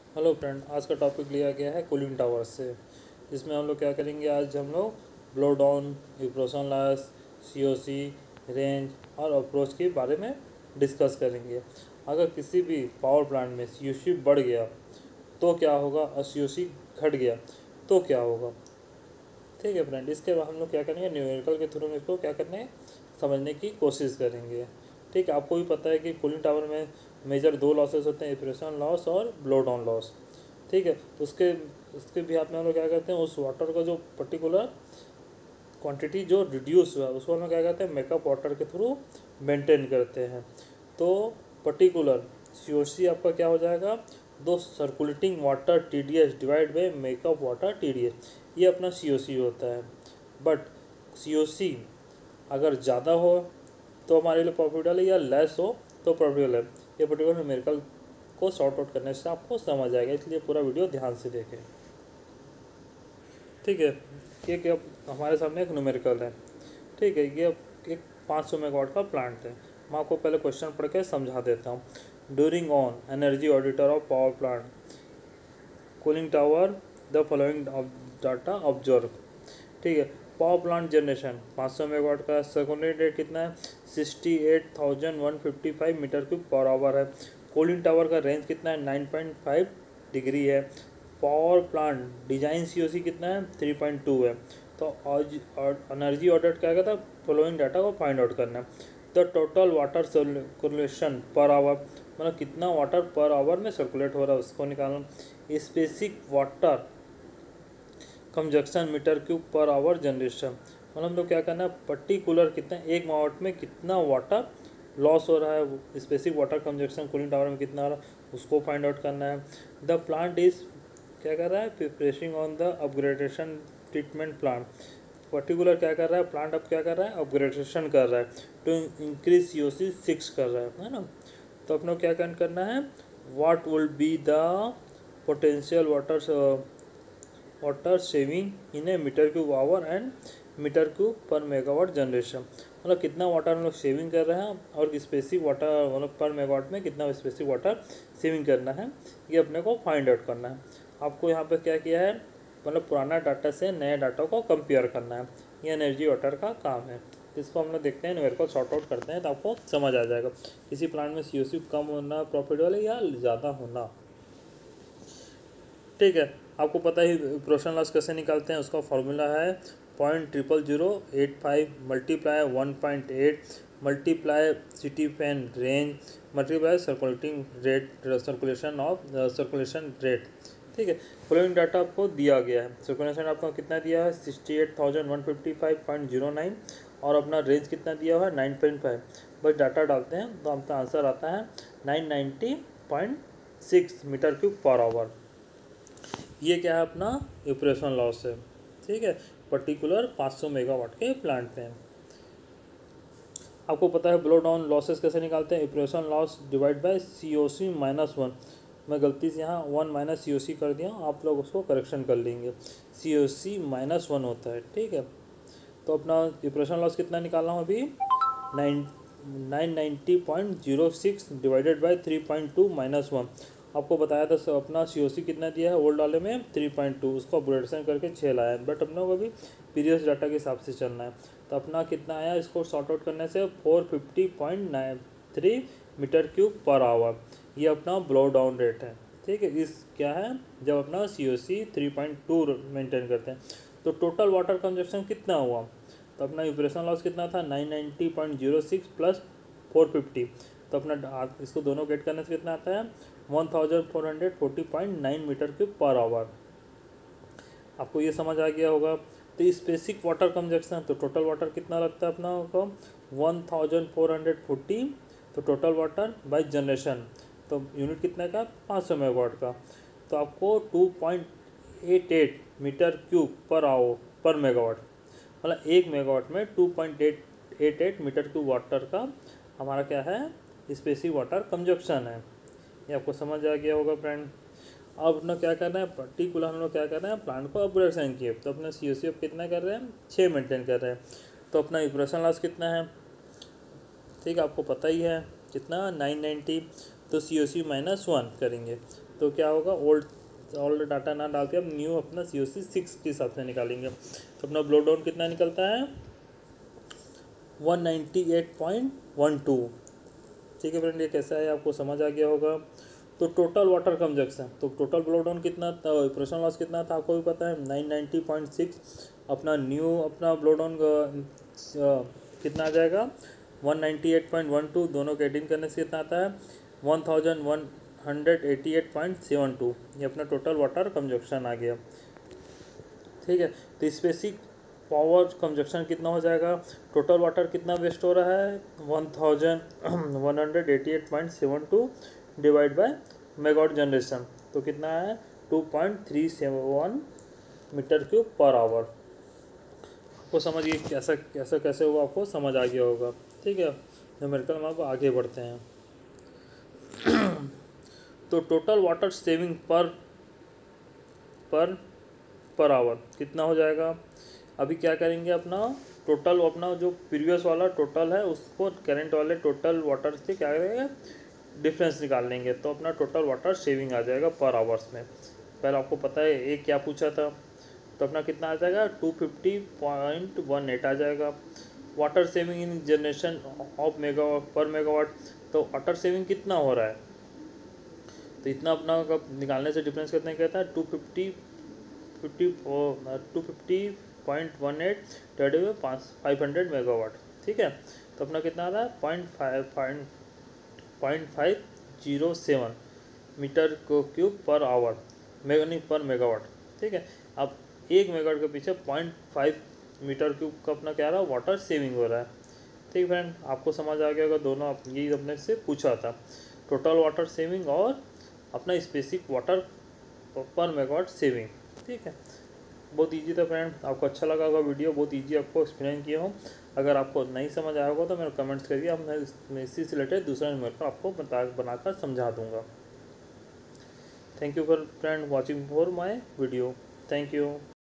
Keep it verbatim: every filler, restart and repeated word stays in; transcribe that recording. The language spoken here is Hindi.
हेलो फ्रेंड, आज का टॉपिक लिया गया है कूलिंग टावर से। इसमें हम लोग क्या करेंगे, आज हम लोग blow down, evaporation loss, COC, range और अप्रोच के बारे में डिस्कस करेंगे। अगर किसी भी पावर प्लांट में सीओसी बढ़ गया तो क्या होगा और सीओसी घट गया तो क्या होगा। ठीक है फ्रेंड, इसके बाद हम लोग क्या करेंगे, न्यूमेरिकल के थ्रू में इसको क्या करने है समझने की कोशिश करेंगे। ठीक है, आपको भी पता है कि कूलिंग टावर में मेजर दो लॉसेस होते हैं, इप्रेशन लॉस और ब्लो डाउन लॉस। ठीक है, उसके उसके भी हाथ में हम लोग क्या करते हैं, उस वाटर का जो पर्टिकुलर क्वांटिटी जो रिड्यूस हुआ उसको हम लोग क्या करते हैं, मेकअप वाटर के थ्रू मेंटेन करते हैं। तो पर्टिकुलर सी आपका क्या हो जाएगा, दो circulating water T D S divide by makeup water T D S, ये अपना सी ओ सी होता है। बट सी ओ सी अगर ज़्यादा हो तो हमारे लिए प्रॉफिटेबल है, या लेस हो तो प्रॉफिटेबल है। ये पर्टिकुलर न्यूमेरिकल को सॉर्ट आउट करने से आपको समझ आएगा, इसलिए पूरा वीडियो ध्यान से देखें। ठीक है, ये क्या हमारे सामने एक न्यूमेरिकल है। ठीक है, ये एक पाँच सौ मेगावाट का प्लांट है। मैं आपको पहले क्वेश्चन पढ़ के समझा देता हूँ। During on energy auditor of power plant cooling tower the following data observe. ठीक है, पावर प्लांट जनरेशन पाँच सौ मेगावाट का, सेकेंडरी रेट कितना है, sixty eight thousand one fifty five metre cube per hour है। कूलिंग टावर का रेंज कितना है, नाइन पॉइंट फाइव डिग्री है। पावर प्लांट डिजाइन सीओसी कितना है, थ्री पॉइंट टू है। तो आज एनर्जी ऑडिट क्या कहता है, फॉलोइंग डाटा को फाइंड आउट करना है। The total water circulation per hour, मतलब कितना वाटर पर आवर में सर्कुलेट हो रहा है उसको निकालना। Specific water consumption metre cube per hour generation, मतलब हम लोग क्या करना है, पर्टिकुलर कितना एक मेगावाट में कितना वाटर लॉस हो रहा है, specific water consumption cooling tower में कितना हो रहा है उसको फाइंड आउट करना है। द प्लांट इज क्या कर रहा है, preparation on the upgradation treatment plant, particular क्या कर रहा है प्लांट, अब क्या कर रहा है, अपग्रेडेशन कर रहा है to increase C O C six कर रहा है है ना। तो अपने क्या करना है, what will be the potential water water saving in a meter cube hour and meter cube per megawatt generation, मतलब कितना वाटर हम लोग सेविंग कर रहे हैं और स्पेसिफिक वाटर मतलब पर मेगावाट में कितना स्पेसिफिक वाटर सेविंग करना है, ये अपने को फाइंड आउट करना है। आपको यहाँ पे क्या किया है, मतलब पुराना डाटा से नए डाटा को कंपेयर करना है, ये एनर्जी वाटर का काम है। इसको हम लोग देखते हैं, मेरे को सॉर्ट आउट करते हैं तो आपको समझ आ जाएगा किसी प्लांट में सी ओ सी कम होना प्रॉफिटेबल है या ज़्यादा होना। ठीक है, आपको पता ही प्रोशन लॉस कैसे निकालते हैं, उसका फॉर्मूला है point triple zero eight five multiply one point eight multiply city fan range multiply circulating rate circulation of circulation rate. ठीक है, फॉलोइंग डाटा आपको दिया गया है। सर्कुलेशन आपको कितना दिया है, sixty eight thousand one fifty five point zero nine और अपना रेंज कितना दिया हुआ है, नाइन पॉइंट फाइव। बस डाटा डालते हैं तो आपका आंसर आता है nine ninety point six meter cube per hour. ये क्या है, अपना ऑपरेशन लॉस है। ठीक है, पर्टिकुलर पाँच सौ मेगावाट के प्लांट पे। आपको पता है ब्लो डाउन लॉसेस कैसे निकालते हैं, operation loss divide by C O C minus one. मैं गलती से यहाँ वन माइनस सी ओ सी कर दिया, आप लोग उसको करेक्शन कर लेंगे, सी ओ सी माइनस वन होता है। ठीक है, तो अपना ऑपरेशन लॉस कितना निकालना हो अभी, nine nine ninety point zero six divided by three point two minus one. आपको बताया था सब अपना सी ओ सी कितना दिया है ओल्ड वाले में थ्री पॉइंट टू, उसको अपग्रेडेशन करके छः लाया है, बट अपने को अभी पीरियस डाटा के हिसाब से चलना है। तो अपना कितना आया, इसको सॉर्ट आउट करने से four fifty point nine three meter cube per hour, ये अपना ब्लो डाउन रेट है। ठीक है, इस क्या है, जब अपना C O C three point two maintain करते हैं तो टोटल वाटर कंजप्शन कितना हुआ, तो अपना ऑपरेशन लॉस कितना था, nine ninety point zero six plus four fifty, तो अपना इसको दोनों गेट करने से कितना आता है, one thousand four hundred forty point nine meter cube per hour. आपको ये समझ आ गया होगा। तो स्पेसिफिक वाटर कंजक्शन, तो टोटल वाटर कितना लगता है अपना को, one thousand four hundred forty, तो टोटल वाटर बाई जनरेशन, तो यूनिट कितना का, पाँच सौ मेगावाट का, तो आपको two point eight eight meter cube per hour per megawatt, मतलब एक मेगावाट में two point eight eight eight meter cube water का हमारा क्या है, स्पेसिफिक वाटर कंजक्शन है। ये आपको समझ आ गया होगा फ्रेंड। अब अपना क्या करना है, पर्टिकुलर हम लोग क्या करना है, प्लांट को ऑपरेशन किए, तो अपना सी ओ सी अब कितना कर रहे हैं, छः मेंटेन कर रहे हैं। तो अपना ऑपरेशन लॉस कितना है, ठीक है आपको पता ही है कितना, नाइन नाइन्टी, तो सी ओ सी माइनस वन करेंगे, तो क्या होगा, ओल्ड ओल्ड डाटा ना डाल के अब न्यू अपना सी ओ सी सिक्स के हिसाब से निकालेंगे। तो अपना ब्लो डाउन कितना निकलता है, one ninety eight point one two. ठीक है फ्रेंड, ये कैसा है आपको समझ आ गया होगा। तो टोटल वाटर कंजक्शन, तो टोटल ब्लो डाउन कितना था, ऑपरेशन लॉस कितना था आपको भी पता है, नाइन नाइन्टी पॉइंट सिक्स। अपना न्यू अपना ब्लो डाउन कितना आ जाएगा, one ninety eight point one two, दोनों के एडिंग करने से कितना आता है, one thousand one hundred eighty eight point seven two. ये अपना टोटल वाटर कंजक्शन आ गया। ठीक है, तो स्पेसिफिक पावर कंजक्शन कितना हो जाएगा, टोटल वाटर कितना वेस्ट हो रहा है, one thousand one hundred eighty eight point seven two divide by megawatt generation, तो कितना है, two point three seven meter cube per hour. आपको समझिए कैसा कैसा कैसे हुआ, आपको समझ आ गया होगा। ठीक है, न्यूमेरिकल में आप आगे बढ़ते हैं। तो टोटल वाटर सेविंग पर पर पर आवर कितना हो जाएगा। अभी क्या करेंगे, अपना टोटल अपना जो प्रीवियस वाला टोटल है उसको करंट वाले टोटल वाटर से क्या करेंगे, डिफरेंस निकाल लेंगे, तो अपना टोटल वाटर सेविंग आ जाएगा पर आवर्स में। पहले आपको पता है एक क्या पूछा था, तो अपना कितना आ जाएगा, two fifty point one eight आ जाएगा। Water saving in generation of megawatt per megawatt, तो वाटर सेविंग कितना हो रहा है, तो इतना अपना कब निकालने से डिफरेंस कितना कहता है, two fifty fifty two fifty point one eight divided by पाँच फाइव हंड्रेड मेगावाट। ठीक है, तो अपना कितना आ रहा है, point five point point five zero seven meter को क्यूब पर आवर, मेगा नहीं पर मेगावाट। ठीक है, अब एक मेगावाट के पीछे पॉइंट फाइव मीटर क्यूब का अपना क्या रहा है, वाटर सेविंग हो रहा है। ठीक फ्रेंड, आपको समझ आ गया होगा, दोनों यही अपने से पूछा था, टोटल वाटर सेविंग और अपना specific water per megawatt saving. ठीक है, बहुत इजी था फ्रेंड, आपको अच्छा लगा होगा वीडियो, बहुत इजी आपको एक्सप्लेन किया हूँ। अगर आपको नहीं समझ आया होगा तो मेरे कमेंट्स करिए, अब मैं इसी से रिलेटेड दूसरा न्यूमेरिकल आपको बता बनाकर समझा दूँगा। Thank you for friend watching for my video, thank you.